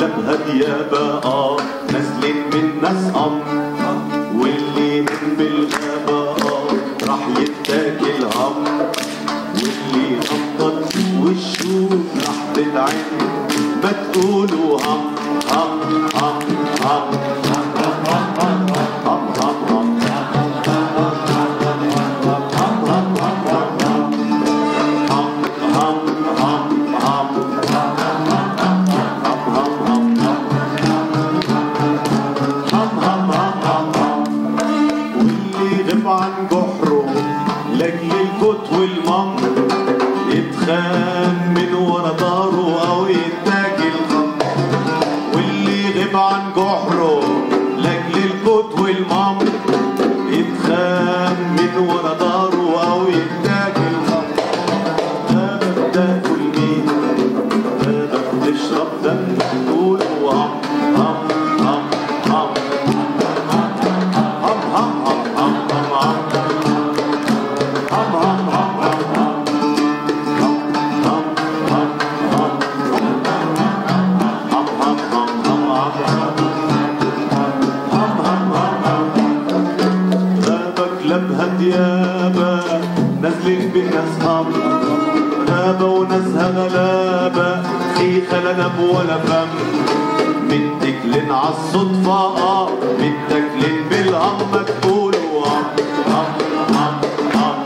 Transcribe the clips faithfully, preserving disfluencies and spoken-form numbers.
غلبها ديابة اه نازلين من ناس قمر، واللي من بالغابة اه راح يتاكل هم، واللي غمض وشه راح تدعم، ما تقولوا هم هم هم هم عن جحره لاجل الكوت والممر، يتخان من ورا داره او يتاكل خمر، واللي غاب عن جحره لاجل الكوت والممر، يتخان من ورا داره او يتاكل خمر. غابة بتاكل مين؟ غابة بتشرب دم، تقول هم هم هم هم هم هم غلبها ديابة نازلين بالناس قمر، غابة وناسها غلابة خيخة لا ناب ولا فم، متكلين عالصدفة اه متكلين بالهم، ما تقولوا هم هم هم هم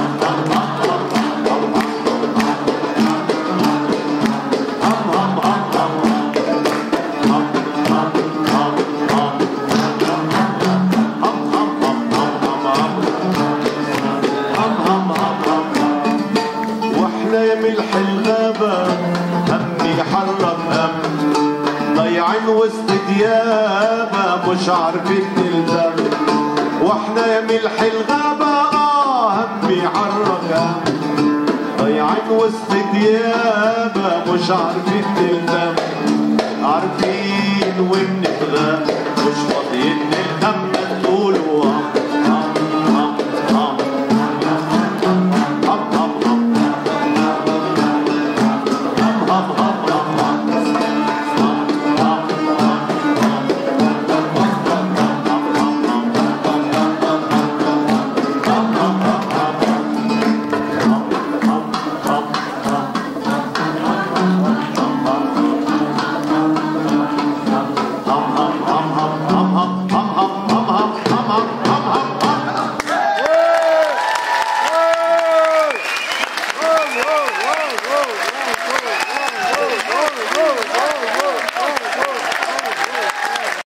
ملح الغابة همي حرك هم، ضايعين وسط ديابة مش عارفين نلزم، واحنا يا ملح الغابة اه همي حرك هم، ضايعين وسط ديابة مش عارفين نلزم، عارفين وبنتغاب مش فاضيين نلهم.